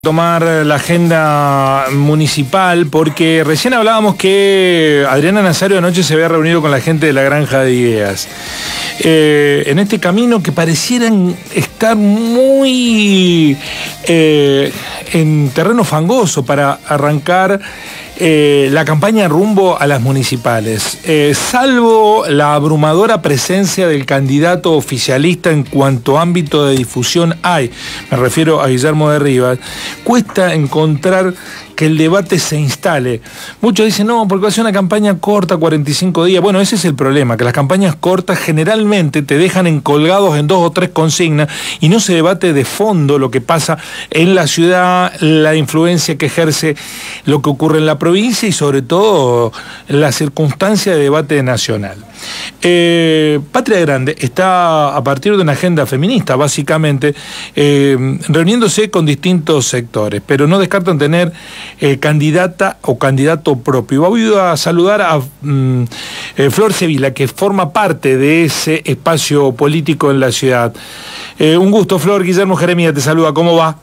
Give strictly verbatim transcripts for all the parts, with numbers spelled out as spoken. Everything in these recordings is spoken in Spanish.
Tomar la agenda municipal, porque recién hablábamos que Adriana Nazario anoche se había reunido con la gente de la Granja de Ideas. Eh, en este camino que parecieran estar muy eh, en terreno fangoso para arrancar eh, la campaña rumbo a las municipales. Eh, salvo la abrumadora presencia del candidato oficialista en cuanto ámbito de difusión hay, me refiero a Guillermo de Rivas, cuesta encontrar que el debate se instale. Muchos dicen, no, porque va a ser una campaña corta, cuarenta y cinco días. Bueno, ese es el problema, que las campañas cortas generalmente te dejan encolgados en dos o tres consignas y no se debate de fondo lo que pasa en la ciudad, la influencia que ejerce lo que ocurre en la provincia y sobre todo la circunstancia de debate nacional. Eh, Patria Grande está a partir de una agenda feminista, básicamente, eh, reuniéndose con distintos sectores, pero no descartan tener eh, candidata o candidato propio. Voy a saludar a mm, eh, Flor Sevilla, que forma parte de ese espacio político en la ciudad. Eh, un gusto, Flor. Guillermo Jeremías te saluda. ¿Cómo va?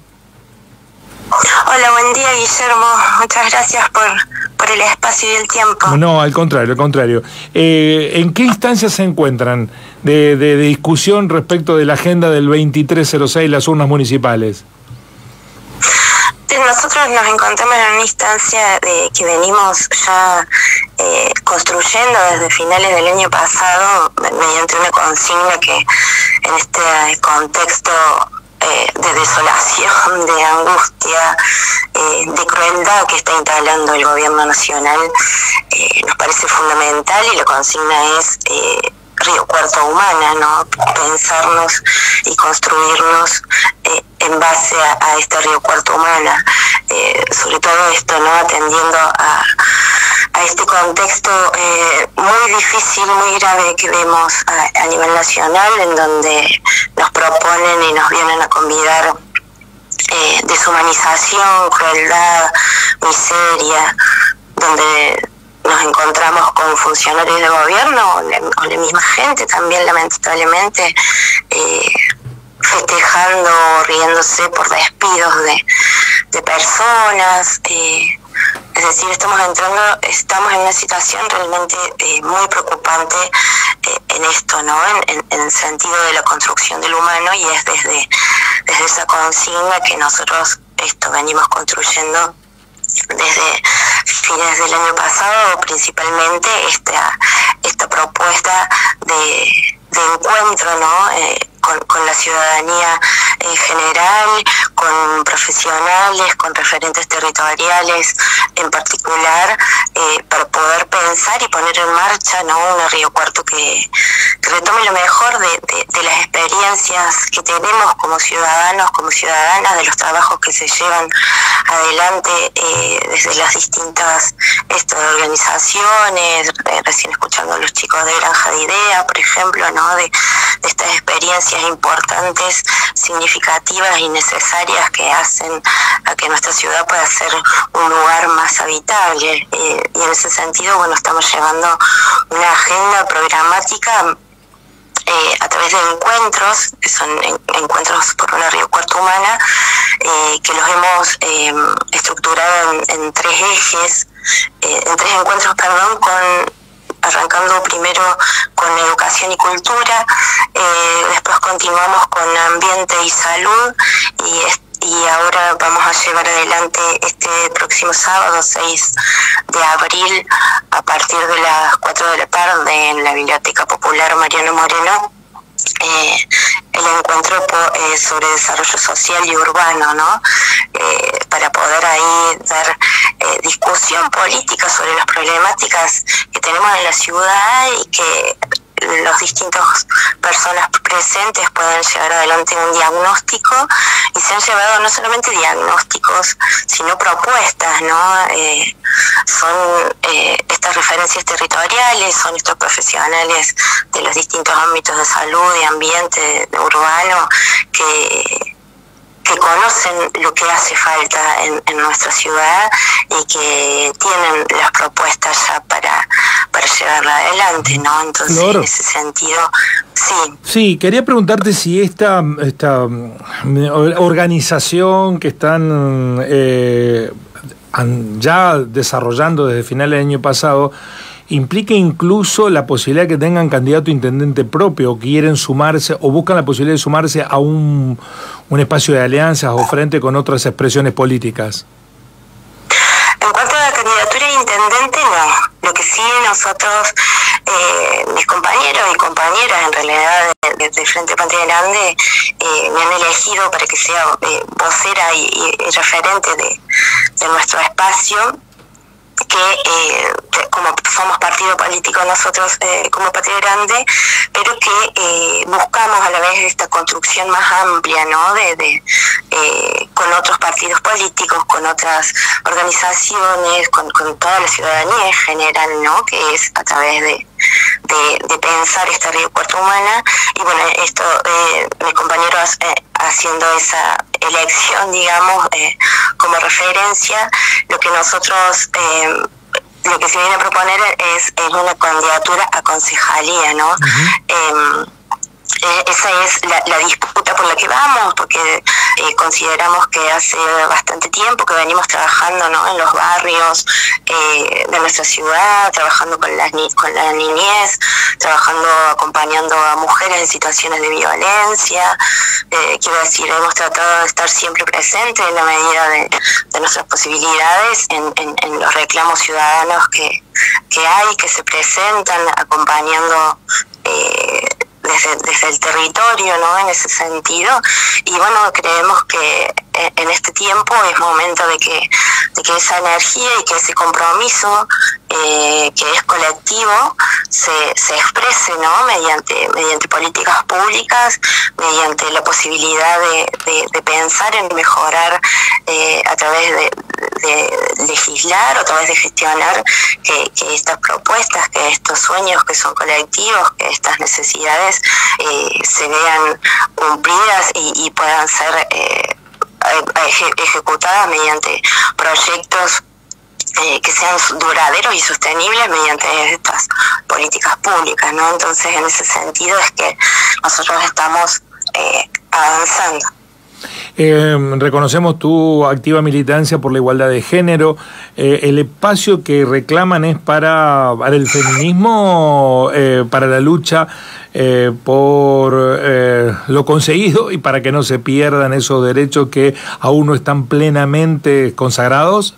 Hola, buen día, Guillermo. Muchas gracias por, por el espacio y el tiempo. No, al contrario, al contrario. Eh, ¿En qué instancias se encuentran de, de, de discusión respecto de la agenda del veintitrés cero seis, las urnas municipales? Nosotros nos encontramos en una instancia de que venimos ya eh, construyendo desde finales del año pasado mediante una consigna que en este contexto eh, de desolación, de angustia, eh, de crueldad que está instalando el gobierno nacional, eh, nos parece fundamental, y la consigna es eh, Río Cuarto Humana, ¿no? Pensarnos y construirnos eh, en base a, a este Río Cuarto Humana. Eh, sobre todo esto, ¿no? Atendiendo a, a este contexto eh, muy difícil, muy grave que vemos a, a nivel nacional, en donde nos proponen y nos vienen a convidar eh, deshumanización, crueldad, miseria, donde nos encontramos con funcionarios de gobierno o la, o la misma gente también, lamentablemente, eh, festejando, riéndose por despidos de, de personas. Eh, es decir, estamos entrando, estamos en una situación realmente eh, muy preocupante eh, en esto, ¿no? En, en, en el sentido de la construcción del humano, y es desde, desde esa consigna que nosotros esto venimos construyendo desde fines del año pasado, principalmente esta, esta propuesta de, de encuentro, ¿no? Eh, con, con la ciudadanía en general, con profesionales, con referentes territoriales en particular, eh, para poder pensar y poner en marcha, ¿no? Un Río Cuarto que, que retome lo mejor de, de, de las experiencias que tenemos como ciudadanos, como ciudadanas, de los trabajos que se llevan adelante eh, desde las distintas esto, organizaciones, eh, recién escuchando a los chicos de Granja de Ideas, por ejemplo, ¿no? de, de estas experiencias importantes, significativas y necesarias que hacen a que nuestra ciudad pueda ser un lugar más habitable. Eh, y en ese sentido, bueno, estamos llevando una agenda programática Eh, a través de encuentros, que son en, encuentros por una Río Cuarto Humana, eh, que los hemos eh, estructurado en, en tres ejes, eh, en tres encuentros, perdón, con arrancando primero con educación y cultura, eh, después continuamos con ambiente y salud, y y ahora vamos a llevar adelante este próximo sábado seis de abril a partir de las cuatro de la tarde en la Biblioteca Popular Mariano Moreno, eh, el encuentro po, eh, sobre desarrollo social y urbano, ¿no? Eh, para poder ahí dar eh, discusión política sobre las problemáticas que tenemos en la ciudad, y que los distintos personas presentes pueden llevar adelante un diagnóstico, y se han llevado no solamente diagnósticos, sino propuestas, ¿no? Eh, son eh, estas referencias territoriales, son estos profesionales de los distintos ámbitos de salud, de ambiente, de urbano, que que conocen lo que hace falta en, en nuestra ciudad y que tienen las propuestas ya para, para llevarla adelante, ¿no? Entonces, claro, en ese sentido, sí. Sí, quería preguntarte si esta, esta organización que están eh, ya desarrollando desde finales del año pasado implica incluso la posibilidad de que tengan candidato a intendente propio, o quieren sumarse, o buscan la posibilidad de sumarse a un, un espacio de alianzas o frente con otras expresiones políticas. En cuanto a la candidatura de intendente, no. Lo que sí nosotros, eh, mis compañeros y compañeras, en realidad, desde Frente Patria Grande, eh, me han elegido para que sea eh, vocera y, y, y referente de, de nuestro espacio, que eh, como somos partido político nosotros eh, como Patria Grande, pero que eh, buscamos a la vez esta construcción más amplia, ¿no? De, de eh, con otros partidos políticos, con otras organizaciones, con, con toda la ciudadanía en general, ¿no? Que es a través de de, de pensar esta red cuarta humana. Y bueno, esto eh, mis compañeros eh, haciendo esa elección, digamos, eh, como referencia, lo que nosotros eh, lo que se viene a proponer es, es una candidatura a concejalía, ¿no? Uh-huh. eh, Eh, esa es la, la disputa por la que vamos, porque eh, consideramos que hace bastante tiempo que venimos trabajando, ¿no? En los barrios eh, de nuestra ciudad, trabajando con la, con la niñez, trabajando, acompañando a mujeres en situaciones de violencia. Eh, quiero decir, hemos tratado de estar siempre presentes en la medida de, de nuestras posibilidades en, en, en los reclamos ciudadanos que, que hay, que se presentan, acompañando eh, Desde, desde el territorio, ¿no? En ese sentido. Y bueno, creemos que en este tiempo es momento de que, de que esa energía y que ese compromiso eh, que es colectivo se, se exprese, ¿no? Mediante, mediante políticas públicas, mediante la posibilidad de, de, de pensar en mejorar eh, a través de, de legislar, o a través de gestionar que, que estas propuestas, que estos sueños que son colectivos, que estas necesidades eh, se vean cumplidas y, y puedan ser eh, ejecutadas mediante proyectos eh, que sean duraderos y sostenibles mediante estas políticas públicas, ¿no? Entonces, en ese sentido es que nosotros estamos eh, avanzando. Eh, reconocemos tu activa militancia por la igualdad de género. Eh, ¿El espacio que reclaman es para, para el feminismo, eh, para la lucha eh, por eh, lo conseguido y para que no se pierdan esos derechos que aún no están plenamente consagrados?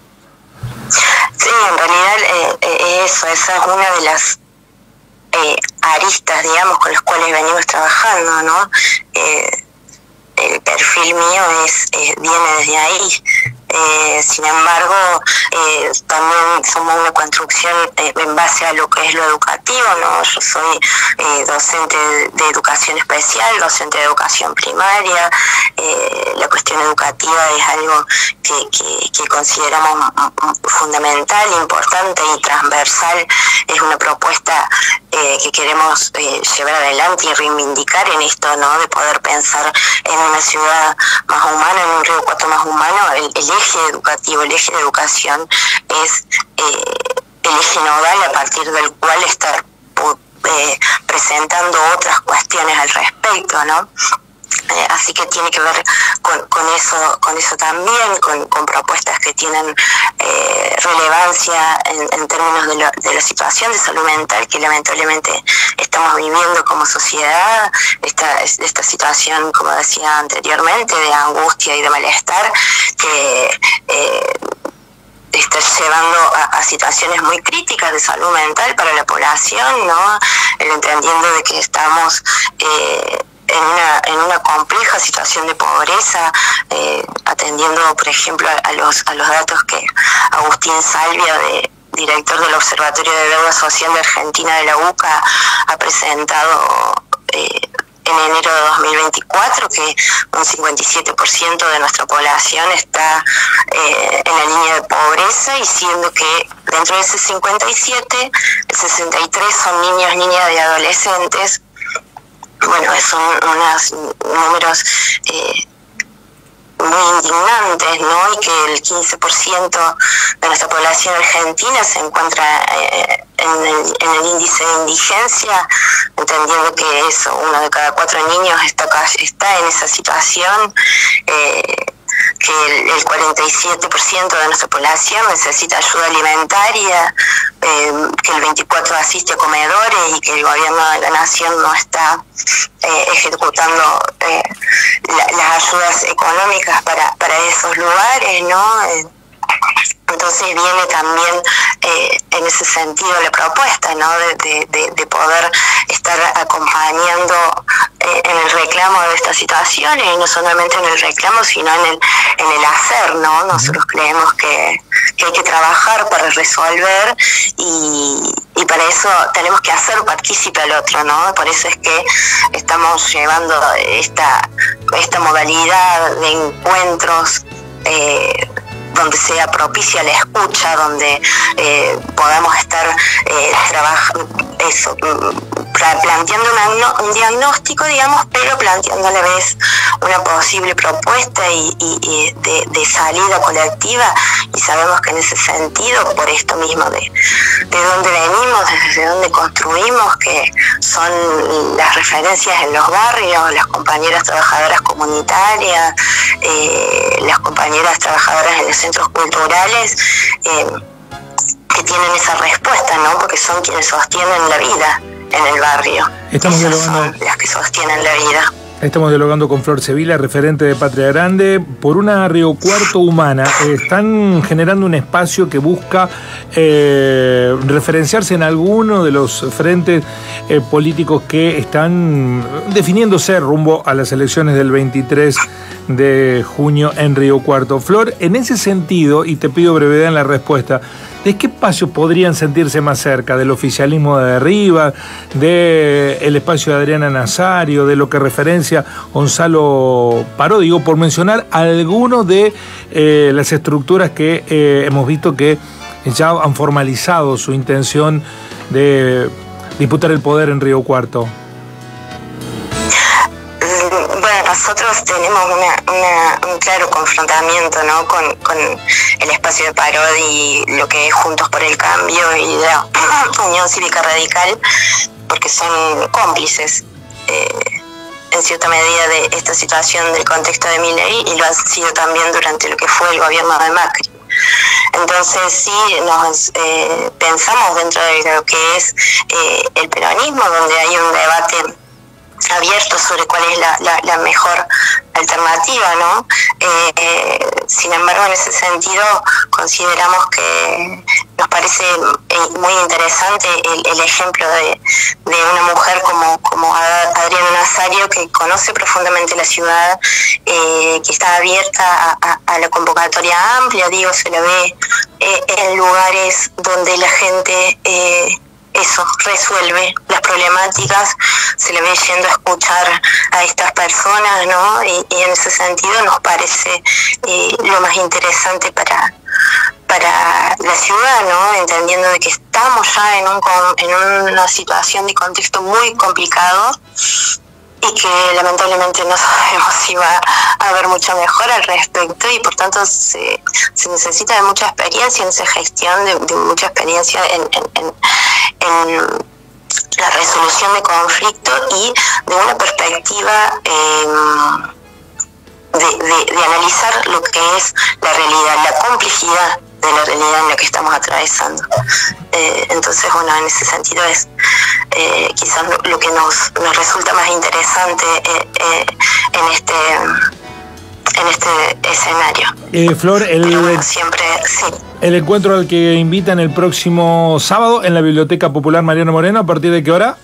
Sí, en realidad eh, eso, esa es una de las eh, aristas, digamos, con las cuales venimos trabajando, ¿no? Eh, el perfil mío es eh, viene desde ahí. Eh, sin embargo, eh, también somos una construcción eh, en base a lo que es lo educativo, ¿no? Yo soy eh, docente de, de educación especial, docente de educación primaria. Eh, la cuestión educativa es algo que, que, que consideramos fundamental, importante y transversal. Es una propuesta eh, que queremos eh, llevar adelante y reivindicar en esto, ¿no? De poder pensar en una ciudad más humana, en un Río Cuarto más humano. El, el eje educativo, el eje de educación es eh, el eje nodal a partir del cual estar eh, presentando otras cuestiones al respecto, ¿no? Eh, así que tiene que ver con, con eso con eso también, con, con propuestas que tienen eh, relevancia en, en términos de, lo, de la situación de salud mental que lamentablemente estamos viviendo como sociedad, esta, esta situación, como decía anteriormente, de angustia y de malestar que eh, está llevando a, a situaciones muy críticas de salud mental para la población, ¿no? El entendiendo de que estamos eh, en una en una compleja situación de pobreza, eh, atendiendo, por ejemplo, a, a los a los datos que Agustín Salvia, de, director del Observatorio de Deuda Social de Argentina de la U C A, ha presentado eh, en enero de dos mil veinticuatro, que un cincuenta y siete por ciento de nuestra población está eh, en la línea de pobreza, y siendo que dentro de ese cincuenta y siete, el sesenta y tres son niños, niñas y adolescentes. Bueno, son unos números eh, muy indignantes, ¿no? Y que el quince por ciento de nuestra población argentina se encuentra eh, en, el, en el índice de indigencia, entendiendo que eso, uno de cada cuatro niños está, está en esa situación, eh, que el, el cuarenta y siete por ciento de nuestra población necesita ayuda alimentaria, eh, que el veinticuatro por ciento asiste a comedores y que el gobierno de la nación no está eh, ejecutando eh, la, las ayudas económicas para, para esos lugares, ¿no? Eh, Entonces viene también eh, en ese sentido la propuesta, ¿no? de, de, de, de poder estar acompañando eh, en el reclamo de estas situaciones, y no solamente en el reclamo, sino en el, en el hacer, ¿no? Nosotros creemos que, que hay que trabajar para resolver, y, y para eso tenemos que hacer partícipe al otro, ¿no? Por eso es que estamos llevando esta, esta modalidad de encuentros eh, donde sea propicia la escucha, donde eh, podamos estar eh, trabajando eso, planteando una, un diagnóstico, digamos, pero planteando a la vez una posible propuesta y, y, y de, de salida colectiva, y sabemos que en ese sentido, por esto mismo de, de dónde venimos, desde dónde construimos, que son las referencias en los barrios, las compañeras trabajadoras comunitarias, eh, las compañeras trabajadoras en los centros culturales, eh, que tienen esa respuesta, ¿no? Porque son quienes sostienen la vida en el barrio. Estamos Esas dialogando, son las que sostienen la vida. Estamos dialogando con Flor Sevilla, referente de Patria Grande, por una Río Cuarto humana. Están generando un espacio que busca eh, referenciarse en alguno de los frentes eh, políticos que están definiéndose rumbo a las elecciones del veintitrés de junio en Río Cuarto. Flor, en ese sentido, y te pido brevedad en la respuesta, ¿de qué espacios podrían sentirse más cerca? ¿Del oficialismo de arriba? ¿Del espacio de Adriana Nazario? ¿De lo que referencia Gonzalo Paró? Digo, por mencionar algunos de eh, las estructuras que eh, hemos visto que ya han formalizado su intención de disputar el poder en Río Cuarto. Bueno, nosotros tenemos una, una, un claro confrontamiento, ¿no? con, con el espacio de Parodi y lo que es Juntos por el Cambio y la Unión Cívica Radical, porque son cómplices eh, en cierta medida de esta situación del contexto de Milei, y lo han sido también durante lo que fue el gobierno de Macri. Entonces sí, nos eh, pensamos dentro de lo que es eh, el peronismo, donde hay un debate abierto sobre cuál es la, la, la mejor alternativa, ¿no? Eh, eh, sin embargo, en ese sentido consideramos que nos parece eh, muy interesante el, el ejemplo de, de una mujer como, como Adriana Nazario, que conoce profundamente la ciudad, eh, que está abierta a, a, a la convocatoria amplia, digo, se la ve eh, en lugares donde la gente eh, eso, resuelve las problemáticas, se le ve yendo a escuchar a estas personas, ¿no? Y, y en ese sentido nos parece eh, lo más interesante para, para la ciudad, ¿no? Entendiendo de que estamos ya en, un, en una situación de contexto muy complicado, y que lamentablemente no sabemos si va a haber mucha mejora al respecto, y por tanto se, se necesita de mucha experiencia en esa gestión, de, de mucha experiencia en, en, en, en la resolución de conflicto y de una perspectiva eh, de, de, de analizar lo que es la realidad, la complejidad de la realidad en la que estamos atravesando. Eh, entonces, bueno, en ese sentido es eh, quizás lo, lo que nos, nos resulta más interesante eh, eh, en este en este escenario. Eh, Flor, el, Pero bueno, siempre, sí. el encuentro al que invitan el próximo sábado en la Biblioteca Popular Mariano Moreno, ¿a partir de qué hora?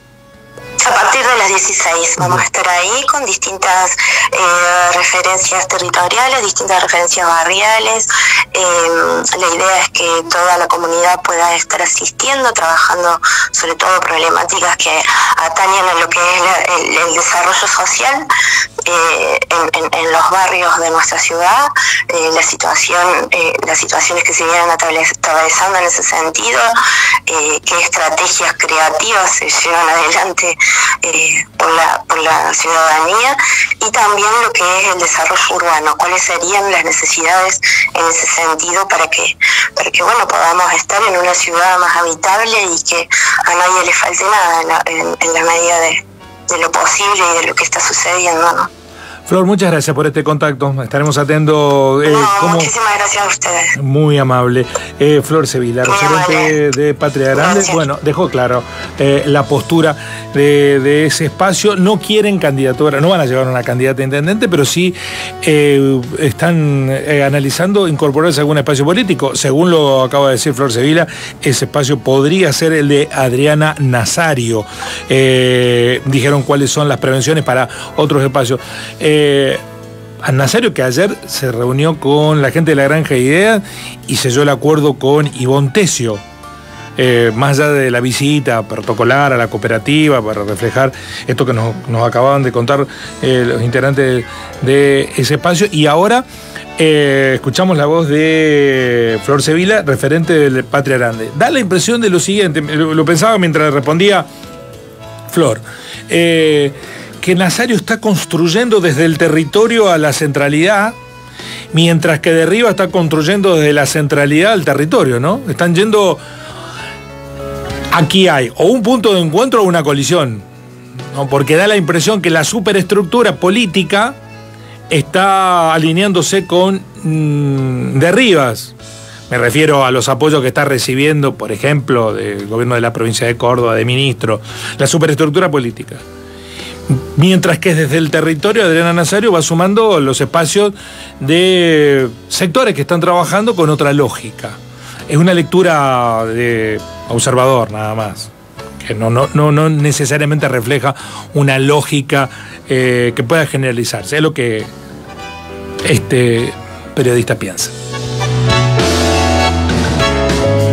A partir de las dieciséis vamos a estar ahí con distintas eh, referencias territoriales, distintas referencias barriales. Eh, la idea es que toda la comunidad pueda estar asistiendo, trabajando sobre todo problemáticas que atañen a lo que es la, el, el desarrollo social eh, en, en, en los barrios de nuestra ciudad, eh, la situación, eh, las situaciones que se vienen atravesando en ese sentido, eh, qué estrategias creativas se llevan adelante eh, por la, por la ciudadanía, y también lo que es el desarrollo urbano, cuáles serían las necesidades en ese sentido para que, para que bueno, podamos estar en una ciudad más habitable y que a nadie le falte nada en la, en, en la medida de, de lo posible y de lo que está sucediendo, ¿no? Flor, muchas gracias por este contacto. Estaremos atentos. Eh, no, cómo... Muchísimas gracias a ustedes. Muy amable. Eh, Flor Sevilla, referente de Patria Grande, gracias. Bueno, dejó claro eh, la postura de, de ese espacio. No quieren candidatura, no van a llevar una candidata a intendente, pero sí eh, están eh, analizando incorporarse a algún espacio político. Según lo acaba de decir Flor Sevilla, ese espacio podría ser el de Adriana Nazario. Eh, dijeron cuáles son las prevenciones para otros espacios. Eh, Eh, a Nazario, que ayer se reunió con la gente de la Granja de Ideas y selló el acuerdo con Ivonne Tesio, eh, más allá de la visita protocolar a la cooperativa para reflejar esto que nos, nos acababan de contar eh, los integrantes de ese espacio. Y ahora eh, escuchamos la voz de Flor Sevilla, referente de Patria Grande. Da la impresión de lo siguiente, lo, lo pensaba mientras respondía Flor, eh, que Nazario está construyendo desde el territorio a la centralidad, mientras que de arriba está construyendo desde la centralidad al territorio, ¿no? Están yendo... Aquí hay o un punto de encuentro o una colisión, ¿no? Porque da la impresión que la superestructura política está alineándose con mmm, derribas. Me refiero a los apoyos que está recibiendo, por ejemplo, del gobierno de la provincia de Córdoba, de ministro, la superestructura política. Mientras que desde el territorio Adriana Nazario va sumando los espacios de sectores que están trabajando con otra lógica. Es una lectura de observador nada más, que no, no, no, no necesariamente refleja una lógica eh, que pueda generalizarse. Es lo que este periodista piensa.